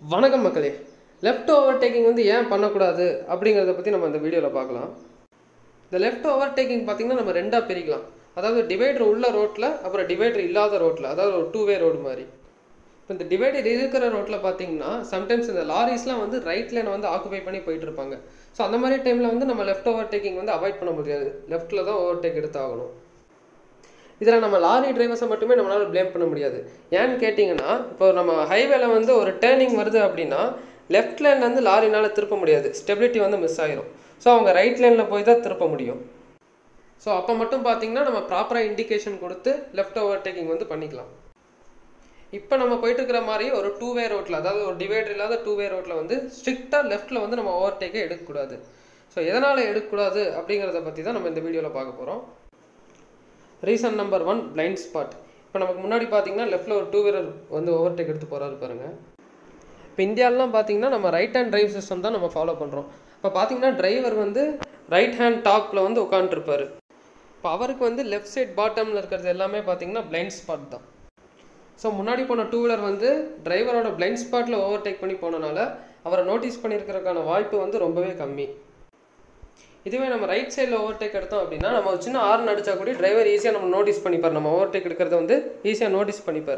வணக்கம் மக்களே. Left overtaking வந்து ஏன் பண்ணக்கூடாது அப்படிங்கிறத பற்றி நம்ம இந்த வீடியோவில் பார்க்கலாம். இந்த லெஃப்ட் ஓவர்டேக்கிங் பார்த்திங்கன்னா நம்ம ரெண்டாக பிரிக்கலாம். அதாவது டிவைடர் உள்ள ரோட்டில், அப்புறம் டிவைடர் இல்லாத ரோட்டில், அதாவது ஒரு 2-வே ரோடு மாதிரி. இப்போ இந்த டிவைடர் இருக்கிற ரோட்டில் பார்த்தீங்கன்னா சம்டைம்ஸ் இந்த லாரிஸ்லாம் வந்து ரைட் லைனை வந்து ஆக்குபை பண்ணி போயிட்டு இருப்பாங்க. ஸோ அந்த மாதிரி டைமில் வந்து நம்ம லெஃப்ட் ஓவர்டேக்கிங் வந்து அவாய்ட் பண்ண முடியாது. லெஃப்ட்டில் தான் ஓவர்டேக் எடுத்தாகணும். இதில் நம்ம லாரி டிரைவர்ஸை மட்டுமே நம்மளால் ப்ளேம் பண்ண முடியாது. ஏன்னு கேட்டிங்கன்னா, இப்போ நம்ம ஹைவேல வந்து ஒரு டேர்னிங் வருது அப்படின்னா லெஃப்ட் லைன்லேருந்து லாரினால் திருப்ப முடியாது, ஸ்டெபிலிட்டி வந்து மிஸ் ஆகிரும். ஸோ அவங்க ரைட் லைனில் போய் தான் திருப்ப முடியும். ஸோ அப்போ மட்டும் பார்த்திங்கன்னா நம்ம ப்ராப்பராக இண்டிகேஷன் கொடுத்து லெஃப்ட் ஓவர்டேக்கிங் வந்து பண்ணிக்கலாம். இப்போ நம்ம போயிட்டு இருக்கிற மாதிரி ஒரு 2-வே ரோட்டில், அதாவது ஒரு டிவைடர் இல்லாத 2-வே ரோட்டில் வந்து ஸ்ட்ரிக்டாக லெஃப்ட்டில் வந்து நம்ம ஓவர்டேக்கே எடுக்கக்கூடாது. ஸோ எதனால் எடுக்கக்கூடாது அப்படிங்கிறத பற்றி தான் நம்ம இந்த வீடியோவில் பார்க்க போகிறோம். Reason number 1, blind spot. இப்போ நமக்கு முன்னாடி பார்த்தீங்கன்னா லெஃப்ட்டில் ஒரு 2-வீலர் வந்து ஓவர்டேக் எடுத்து போகிறாரு பாருங்கள். இப்போ இந்தியாவிலாம் பார்த்தீங்கன்னா நம்ம ரைட் ஹேண்ட் டிரைவ் சிஸ்டம் தான் நம்ம ஃபாலோ பண்ணுறோம். இப்போ பார்த்தீங்கன்னா டிரைவர் வந்து ரைட் ஹேண்ட் டாப்பில் வந்து உட்காந்துருப்பார். இப்போ அவருக்கு வந்து லெஃப்ட் சைட் பாட்டமில் இருக்கிறது எல்லாமே பார்த்தீங்கன்னா பிளைண்ட் ஸ்பாட் தான். ஸோ முன்னாடி போன 2-வீலர் வந்து டிரைவரோட பிளைண்ட் ஸ்பாட்டில் ஓவர்டேக் பண்ணி போனனால அவரை நோட்டீஸ் பண்ணியிருக்கிறதுக்கான வாய்ப்பு வந்து ரொம்பவே கம்மி. இதுவே நம்ம ரைட் சைடில் ஓவர்டேக் எடுத்தோம் அப்படின்னா நம்ம ஒரு சின்ன ஹார்ன் அடித்தா கூட டிரைவர் ஈஸியாக நம்ம நோட்டீஸ் பண்ணிப்பார், நம்ம ஓவர்டேக் எடுக்கிறத வந்து ஈஸியாக நோட்டீஸ் பண்ணிப்பார்.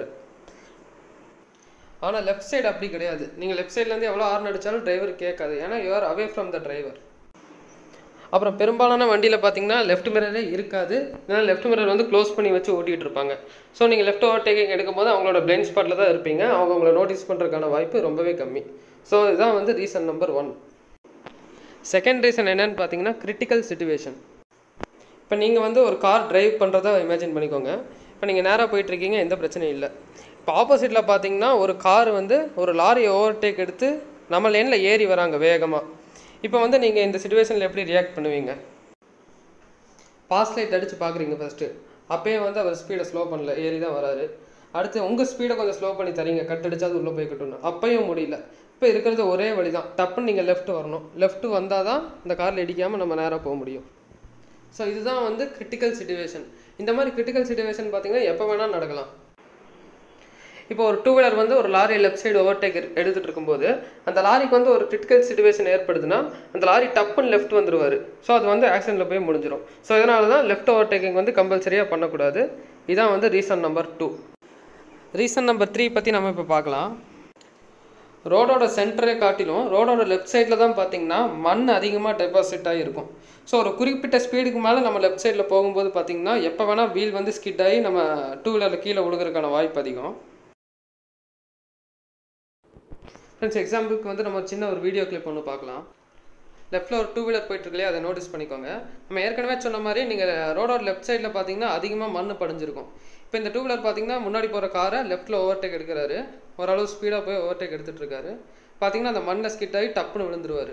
ஆனால் லெஃப்ட் சைடு அப்படி கிடையாது. நீங்கள் லெஃப்ட் சைட்லேருந்து எவ்வளோ ஹார்ன் அடித்தாலும் டிரைவர் கேட்காது, ஏன்னா you are away from the driver. அப்புறம் பெரும்பாலான வண்டியில் பார்த்தீங்கன்னா லெஃப்ட் மிரரே இருக்காது, ஏன்னா லெஃப்ட் மிரர் வந்து க்ளோஸ் பண்ணி வச்சு ஓட்டிகிட்டு இருப்பாங்க. ஸோ நீங்கள் லெஃப்ட் ஓவர்டேக்கிங் எடுக்கும்போது அவங்களோட பிளைண்ட் ஸ்பாட்டில் தான் இருப்பீங்க, அவங்க உங்களை நோட்டீஸ் பண்ணுறதுக்கான வாய்ப்பு ரொம்பவே கம்மி. ஸோ இதுதான் வந்து ரீசன் நம்பர் 1. செகண்ட் ரீசன் என்னன்னு பார்த்தீங்கன்னா கிரிட்டிக்கல் சிச்சுவேஷன். இப்போ நீங்கள் வந்து ஒரு கார் டிரைவ் பண்ணுறதா இமேஜின் பண்ணிக்கோங்க. இப்போ நீங்கள் நேராக போயிட்டுருக்கீங்க, எந்த பிரச்சனையும் இல்லை. இப்போ ஆப்போசிட்டில் பார்த்தீங்கன்னா ஒரு கார் வந்து ஒரு லாரி ஓவர்டேக் எடுத்து நம்ம லேனில் ஏறி வராங்க வேகமாக. இப்போ வந்து நீங்கள் இந்த சிச்சுவேஷனில் எப்படி ரியாக்ட் பண்ணுவீங்க? பாஸ் லைட் அடித்து பார்க்குறீங்க ஃபஸ்ட்டு. அப்போயே வந்து அவர் ஸ்பீடை ஸ்லோ பண்ணல, ஏறி தான் வராரு. அடுத்து உங்கள் ஸ்பீடை கொஞ்சம் ஸ்லோ பண்ணி தரீங்க, கட் அடிச்சா அது உள்ளே போய்கிட்டோன்னு. அப்பையும் முடியல. இப்போ இருக்கிறது ஒரே வழி தான், டப்புன்னு நீங்கள் லெஃப்ட் வரணும். லெஃப்ட் வந்தால் தான் இந்த காரில் இடிக்காமல் நம்ம நேராக போக முடியும். ஸோ இதுதான் வந்து கிரிட்டிக்கல் சிச்சுவேஷன். இந்த மாதிரி கிரிட்டிக்கல் சிச்சுவேஷன் பார்த்தீங்கன்னா எப்போ வேணால் நடக்கலாம். இப்போ ஒரு 2-வீலர் வந்து ஒரு லாரி லெஃப்ட் சைடு ஓவர்டேக் எடுத்துகிட்டு இருக்கும்போது அந்த லாரிக்கு வந்து ஒரு கிரிட்டிக்கல் சிச்சுவேஷன் ஏற்படுதுன்னா அந்த லாரி டப்புன்னு லெஃப்ட் வந்துடுவார். ஸோ அது வந்து ஆக்சிடென்ட்டில் போய் முடிஞ்சிடும். ஸோ இதனால தான் லெஃப்ட் ஓவர்டேக்கிங் வந்து கம்பல்சரியாக பண்ணக்கூடாது. இதான் வந்து ரீசன் நம்பர் 2. ரீசன் நம்பர் 3 பற்றி நம்ம இப்போ பார்க்கலாம். ரோடோட சென்டரை காட்டிலும் ரோடோட லெஃப்ட் சைடில் தான் பார்த்தீங்கன்னா மண் அதிகமாக டெபாசிட் ஆகிருக்கும். ஸோ ஒரு குறிப்பிட்ட ஸ்பீடுக்கு மேலே நம்ம லெஃப்ட் சைடில் போகும்போது பார்த்தீங்கன்னா எப்போ வேணால் வீல் வந்து ஸ்கிட் ஆகி நம்ம 2-வீலரில் கீழே விழுகிறதுக்கான வாய்ப்பு அதிகம். ஃப்ரெண்ட்ஸ், எக்ஸாம்பிளுக்கு வந்து நம்ம சின்ன ஒரு வீடியோ கிளிப் ஒன்று பார்க்கலாம். லெஃப்ட்டில் ஒரு 2-வீலர் போயிட்டுருக்கலையே, அதை நோட்டீஸ் பண்ணிக்கோங்க. நம்ம ஏற்கனவே சொன்ன மாதிரி நீங்கள் ரோடோட லெஃப்ட் சைடில் பார்த்தீங்கன்னா அதிகமாக மண் படிஞ்சிருக்கும். இப்போ இந்த 2-வீலர் பார்த்தீங்கன்னா முன்னாடி போகிற காரை லெஃப்ட்டில் ஓவர்டேக் எடுக்கிறாரு. ஓரளவு ஸ்பீடாக போய் ஓவர்டேக் எடுத்துகிட்டு இருக்காரு. பார்த்தீங்கன்னா அந்த மண்ணை ஸ்கிட் ஆகி டப்புன்னு விழுந்துருவார்.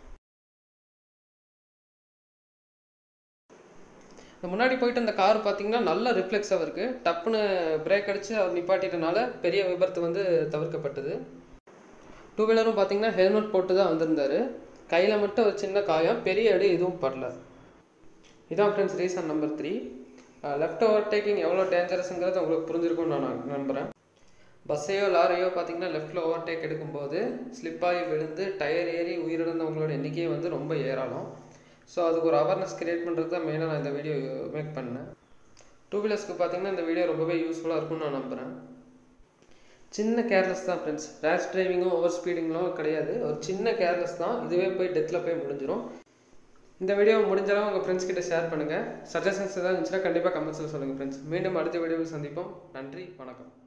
இந்த முன்னாடி போயிட்டு அந்த கார் பார்த்தீங்கன்னா நல்ல ரிஃப்ளெக்ஸாக இருக்குது. டப்புன்னு பிரேக் அடித்து அவர் நிப்பாட்டிட்டனால பெரிய விபத்து வந்து தவிர்க்கப்பட்டது. 2-வீலரும் பார்த்தீங்கன்னா ஹெல்மெட் போட்டு தான் வந்திருந்தார். கையில் மட்டும் ஒரு சின்ன காயம், பெரிய அடி எதுவும் படல. இதான் friends reason number 3. Left overtaking எவ்வளோ டேஞ்சரஸுங்கிறது உங்களுக்கு புரிஞ்சிருக்கும்னு நான் நம்புகிறேன். பஸ்ஸையோ லாரியோ பார்த்தீங்கன்னா லெஃப்ட்டில் ஓவர்டேக் எடுக்கும்போது ஸ்லிப்பாகி விழுந்து டயர் ஏறி உயிரிழந்தவங்களோட எண்ணிக்கையை வந்து ரொம்ப ஏறாலும். ஸோ அதுக்கு ஒரு அவேர்னஸ் கிரியேட் பண்ணுறது தான் மெயினாக நான் இந்த வீடியோ மேக் பண்ணேன். 2-வீலர்ஸ்க்கு பார்த்தீங்கன்னா இந்த வீடியோ ரொம்பவே யூஸ்ஃபுல்லாக இருக்கும்னு நான் நம்புகிறேன். சின்ன கேர்லெஸ் தான் ஃப்ரெண்ட்ஸ். ரேஷ் டிரைவிங்கும் ஓவர் ஸ்பீடிங்லாம் கிடையாது, ஒரு சின்ன கேர்லெஸ் தான். இதுவே போய் டெத்தில் போய் முடிஞ்சிடும். இந்த வீடியோ முடிஞ்சாலும் உங்கள் ஃப்ரெண்ட்ஸ் கிட்ட ஷேர் பண்ணுங்கள். சஜஷன்ஸ் ஏதாவது இருந்துச்சுன்னா கண்டிப்பாக கமெண்ட்ஸில் சொல்லுங்கள் ஃப்ரெண்ட்ஸ். மீண்டும் அடுத்த வீடியோவில் சந்திப்போம். நன்றி, வணக்கம்.